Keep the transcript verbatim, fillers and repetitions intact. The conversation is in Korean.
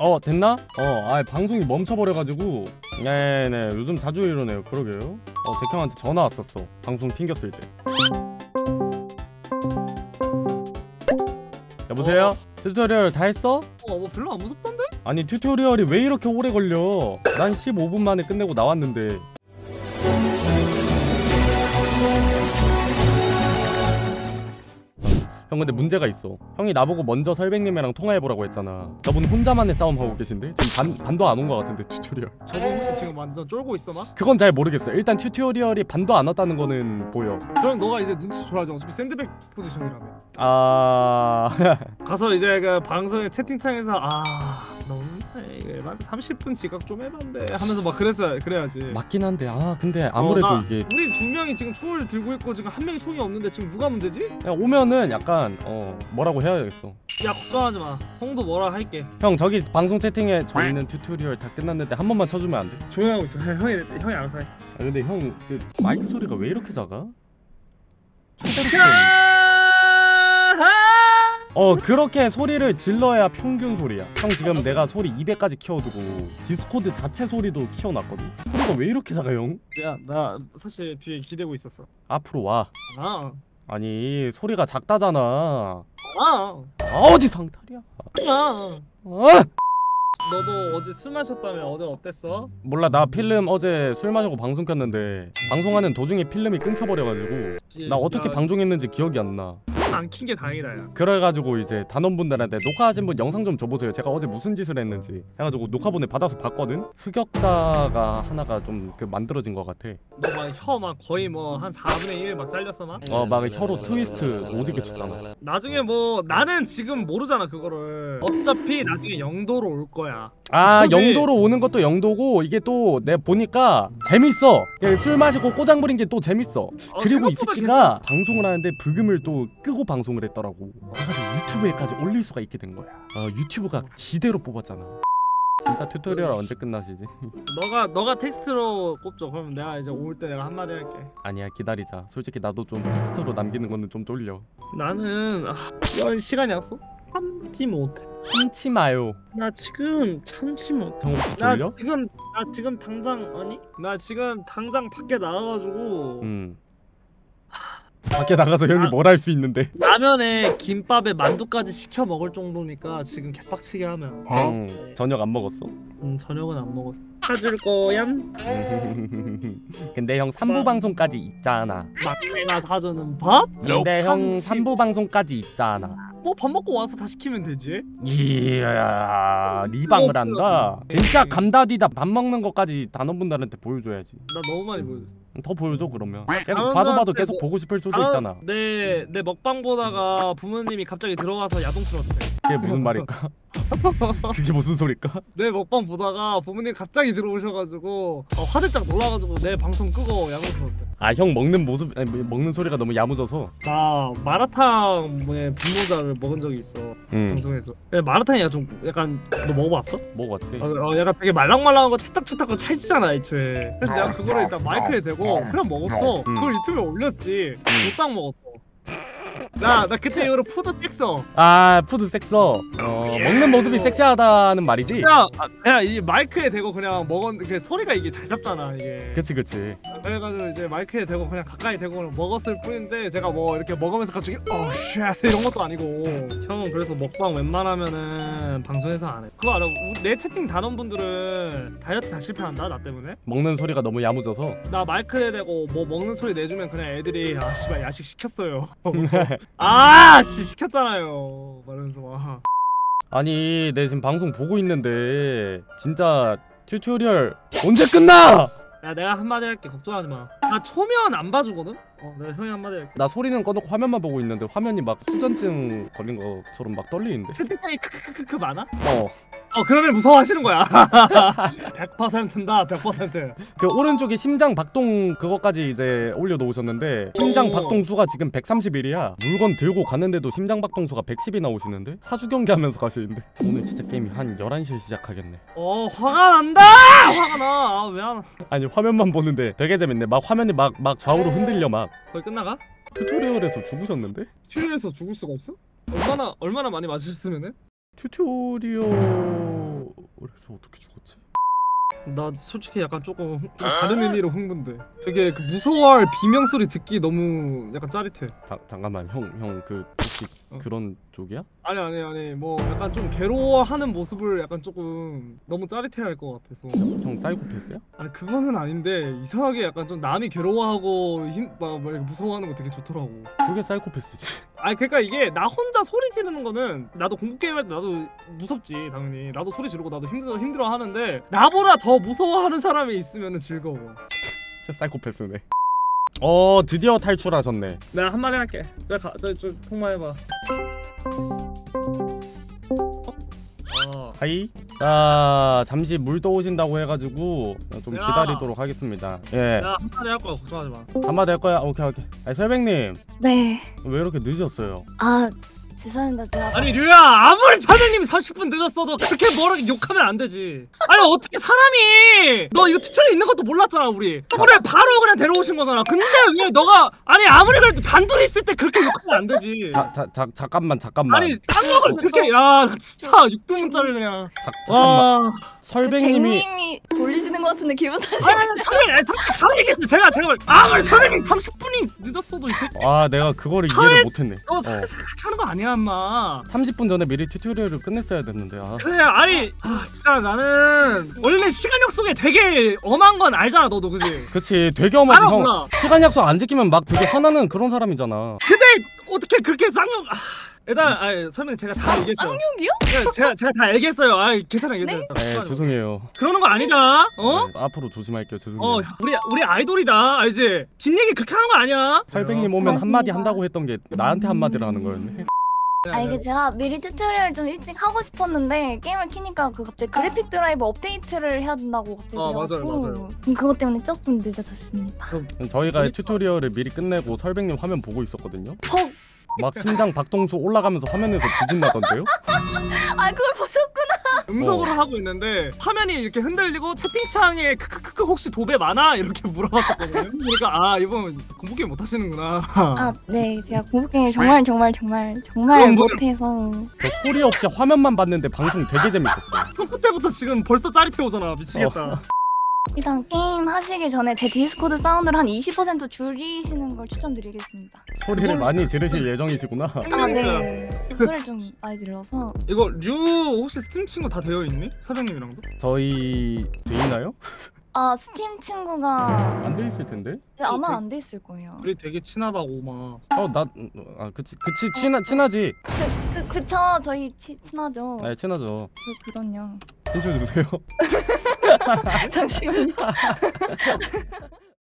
어 됐나? 어 아 방송이 멈춰버려가지고 네네 요즘 자주 이러네요. 그러게요. 어 잭형한테 전화 왔었어. 방송 튕겼을 때. 여보세요? 어? 튜토리얼 다 했어? 어 뭐 별로 안 무섭던데? 아니 튜토리얼이 왜 이렇게 오래 걸려? 난 십오 분 만에 끝내고 나왔는데. 형 근데 문제가 있어. 형이 나보고 먼저 설백님이랑 통화해보라고 했잖아. 저분 혼자만의 싸움 하고 계신데? 지금 반, 반도 안 온 것 같은데 튜토리얼. 저분 혹시 지금 완전 쫄고 있어 막? 그건 잘 모르겠어. 일단 튜토리얼이 반도 안 왔다는 거는 보여. 그럼 너가 이제 눈치 줘야지. 어차피 샌드백 포지션이라며. 아... 가서 이제 그 방송의 채팅창에서 아... 너무 이거 삼십 분 지각 좀 해봤는데 하면서 막 그랬어. 그래야지. 맞긴 한데 아 근데 아무래도 어, 나, 이게 우리 두 명이 지금 총을 들고 있고 지금 한 명이 총이 없는데 지금 누가 문제지? 그냥 오면은 약간 어 뭐라고 해야겠어. 야 걱정하지 마. 형도 뭐라 할게. 형 저기 방송 채팅에 저희는 튜토리얼 다 끝났는데 한 번만 쳐주면 안 돼? 조용하고 있어. 형이 형이 알아서 해. 아 근데 형 그 마이크 소리가 왜 이렇게 작아? 최대로 키워. 어 그렇게 소리를 질러야 평균 소리야. 형 지금 내가 소리 이백까지 키워두고 디스코드 자체 소리도 키워놨거든. 소리가 왜 이렇게 작아 형? 야 나 사실 뒤에 기대고 있었어. 앞으로 와. 아 아니 소리가 작다잖아. 아 아 어디 상탈이야. 아 아! 너도 어제 술 마셨다며. 어제 어땠어? 몰라 나 필름 어제 술 마시고 방송 켰는데 방송하는 도중에 필름이 끊겨버려가지고 나 어떻게 야, 방송했는지 기억이 안 나. 안 킨 게 다행이다 야. 그래가지고 이제 단원분들한테 녹화하신 분 영상 좀 줘보세요. 제가 어제 무슨 짓을 했는지 해가지고 녹화본을 받아서 봤거든. 흑역사가 하나가 좀 그 만들어진 것 같아. 너 막 혀 막 거의 뭐 한 사분의 일 막 잘렸어 막? 어 막 혀로 트위스트 오지게 쳤잖아. 나중에 뭐 나는 지금 모르잖아 그거를. 어차피 나중에 영도로 올 거야. 아 소리. 영도로 오는 것도 영도고 이게 또 내가 보니까 재밌어. 술 마시고 꼬장 부린 게 또 재밌어. 어, 그리고 이 생각보다 새끼가 괜찮아. 방송을 하는데 브금을 또 끄고 방송을 했더라고. 그래가지고 유튜브에까지 올릴 수가 있게 된 거야. 어 유튜브가 지대로 뽑았잖아. 진짜 튜토리얼 언제 끝나시지? 너가 너가 텍스트로 꼽죠. 그러면 내가 이제 올 때 내가 한마디 할게. 아니야 기다리자. 솔직히 나도 좀 텍스트로 남기는 거는 좀 쫄려. 나는 아, 이런 시간이 왔어? 참지 못해. 참지 마요. 나 지금 참지 못해. 형 혹시 나 졸려? 지금 나 지금 당장 아니? 나 지금 당장 밖에 나가가지고 음. 밖에 나가서 형이 아. 뭘 할 수 있는데. 라면에 김밥에 만두까지 시켜 먹을 정도니까 지금 개빡치게 하면. 형 저녁 안 먹었어? 음 저녁은 안 먹었어. 사줄 거야? 근데 형 삼 부 방송까지 있잖아. 막내가 사주는 밥? 근데 형 참치. 삼 부 방송까지 있잖아. 뭐 밥 먹고 와서 다 시키면 되지. 이야 리방을 한다. 진짜 감다디다. 밥 먹는 것까지 단원분들한테 보여줘야지. 나 너무 많이 보여줬어. 더 보여줘 그러면. 계속 단원들한테 봐도 봐도 계속 뭐- 보고 싶을 수도 아, 있잖아. 내, 내 먹방 보다가 부모님이 갑자기 들어가서 야동 틀었대. 그게 무슨 말일까? 그게 무슨 소릴까? 내 먹방 보다가 부모님 갑자기 들어오셔가지고 어, 화들짝 놀라가지고 내 방송 끄고 야동 틀었대. 아 형 먹는 모습 아니, 먹는 소리가 너무 야무져서. 나 마라탕의 분모자를 먹은 적이 있어. 응 방송에서. 근데 마라탕이 약간 좀 약간 너 먹어봤어? 먹었지. 어, 어 약간 되게 말랑말랑한 거 찰딱찰딱한 거 찰지잖아 애초에. 그래서 내가 그거를 일단 마이크에 대고 그냥 먹었어. 음. 그걸 유튜브에 올렸지. 음. 못딱 먹었어. 나, 나 그때 이후로 푸드 섹서. 아 푸드 섹서. 어 먹는 모습이 섹시하다는 말이지. 그냥 아, 그냥 이 마이크에 대고 그냥 먹었는데 그 소리가 이게 잘 잡잖아 이게. 그치 그치. 그래가지고 이제 마이크에 대고 그냥 가까이 대고 그냥 먹었을 뿐인데 제가 뭐 이렇게 먹으면서 갑자기 어쉣 이런 것도 아니고. 형은 그래서 먹방 웬만하면은 방송에서 안 해. 그거 알아? 우리- 내 채팅 단원분들은 다이어트 다 실패한다 나 때문에. 먹는 소리가 너무 야무져서. 나 마이크에 대고 뭐 먹는 소리 내주면 그냥 애들이 아 씨발 야식 시켰어요. 아씨 시켰잖아요. 말하면서 막. 아니 내 지금 방송 보고 있는데 진짜 튜토리얼 언제 끝나? 야 내가 한마디 할게. 걱정하지 마. 나 초면 안 봐주거든? 어 내가 형이 한마디 할게. 나 소리는 꺼놓고 화면만 보고 있는데 화면이 막 수전증 걸린 것처럼 막 떨리는데. 채팅창이 크크크크 많아? 어. 어 그러면 무서워하시는 거야. 백 퍼센트다 백 퍼센트. 그 오른쪽에 심장 박동 그거까지 이제 올려놓으셨는데 심장 오. 박동 수가 지금 백삼십일이야. 물건 들고 갔는데도 심장 박동 수가 백십이 나오시는데 사주 경기하면서 가시는데 오늘 진짜 게임이 한 열한 시에 시작하겠네. 어 화가 난다. 화가 나. 아, 왜 안? 아니 화면만 보는데 되게 재밌네. 막 화면이 막 막 좌우로 흔들려 막. 거의 끝나가? 튜토리얼에서 죽으셨는데? 튜토리얼에서 죽을 수가 있어? 얼마나 얼마나 많이 맞으셨으면은? 튜토리얼 그래서 어떻게 죽었지? 나 솔직히 약간 조금 좀 다른 의미로 흥분돼. 되게 그 무서워할 비명 소리 듣기 너무 약간 짜릿해. 자, 잠깐만 형 형 그 혹시 어. 그런 쪽이야? 아니 아니 아니 뭐 약간 좀 괴로워하는 모습을 약간 조금 너무 짜릿해할 것 같아서. 형 사이코패스야? 아니 그거는 아닌데 이상하게 약간 좀 남이 괴로워하고 힘막 막 이렇게 무서워하는 거 되게 좋더라고. 그게 사이코패스지. 아니 그러니까 이게 나 혼자 소리 지르는 거는 나도 공포 게임 할 때 나도 무섭지 당연히. 나도 소리 지르고 나도 힘들어 힘들어 하는데 나보다 더 무서워하는 사람이 있으면은 즐거워. 진짜 사이코패스네. 어 드디어 탈출하셨네. 내가 한마디 할게. 내가 가, 저, 저 통화해봐. 어? 하이. 자 잠시 물 떠오신다고 해가지고 좀 야. 기다리도록 하겠습니다. 예. 내가 한마디 할 거야. 걱정하지 마. 한마디 할 거야. 오케이 오케이. 아니 설백님 네. 왜 이렇게 늦었어요? 아 죄송합니다. 제가 아니 류야 아무리 사장님이 삼십 분 늦었어도 그렇게 뭐라 욕하면 안 되지. 아니 어떻게 사람이 너 이거 튜토리얼 있는 것도 몰랐잖아 우리. 그래 바로 그냥 데려오신 거잖아. 근데 왜 너가 아니 아무리 그래도 단둘이 있을 때 그렇게 욕하면 안 되지. 자, 자, 자 잠깐만 잠깐만. 아니 딴먹을 그렇게 야나 진짜 육두문자를 그냥. 자, 잠깐만. 와. 설백님이 쟁님이 돌리시는 것 같은데 기분 탓이. 아니 아니 사장님 아니 사장님 다 얘기했어. 제가 제가 아무리 사장님 삼십 분이 늦었어도 이 새끼 아 내가 그거를 이해를 못했네. 너 어. 사실 그렇게 하는 거 아니야 인마. 삼십 분 전에 미리 튜토리얼을 끝냈어야 됐는데. 아. 그래 아니 아 진짜 나는 원래 시간 약속에 되게 엄한 건 알잖아 너도 그지? 그치 되게 엄하지 형. 알아보나? 시간 약속 안 지키면 막 되게 화나는 그런 사람이잖아. 근데 어떻게 그렇게 쌍욕 아, 일단 아니 설명 제가 다 얘기했어요. 쌍욕이요? 제가, 제가 제가 다 얘기했어요. 아 괜찮아 괜찮아. 네 죄송해요. 그러는 거 아니다. 어? 네, 앞으로 조심할게요. 죄송해요. 어 우리 우리 아이돌이다 알지? 뒷얘기 그렇게 하는 거 아니야? 설백님 오면 고맙습니다. 한마디 한다고 했던 게 나한테 한마디를 하는 거였네. 아 이게 제가 미리 튜토리얼 좀 일찍 하고 싶었는데 게임을 키니까 그 갑자기 그래픽 드라이버 업데이트를 해야 된다고 갑자기 아, 맞아요, 돼갖고 맞아요. 음, 그것 때문에 조금 늦어졌습니다. 저희가 그러니까. 튜토리얼을 미리 끝내고 설백님 화면 보고 있었거든요. 헉! 막 심장 박동수 올라가면서 화면에서 지진 나던데요? 아 그걸 보셨구나. 음성으로 어. 하고 있는데 화면이 이렇게 흔들리고 채팅창에 크크크크 혹시 도배 많아? 이렇게 물어봤었거든요. 그러니까 아 이분 공부 게임 못 하시는구나. 아 네 제가 공포 게임을 정말 정말 정말 정말 그럼 뭐- 못해서. 저 소리 없이 화면만 봤는데 방송 되게 재밌었어요. 토크 때부터 지금 벌써 짜릿해 오잖아. 미치겠다. 일단 게임 하시기 전에 제 디스코드 사운드를 한 이십 퍼센트 줄이시는 걸 추천드리겠습니다. 소리를 많이 지르실 예정이시구나. 아 네. 소리를 좀 많이 질러서. 이거 류 혹시 스팀 친구 다 되어 있니? 사장님이랑도? 저희 돼 있나요? 아 스팀 친구가 안 돼 있을 텐데. 아마 안 돼 있을 거예요. 우리 되게 친하다고 막. 어나아 그치 그치 친하 친하지. 그 그쵸 저희 치, 친하죠. 네 친하죠. 그 그럼요. 신청 주세요. 잠시만요.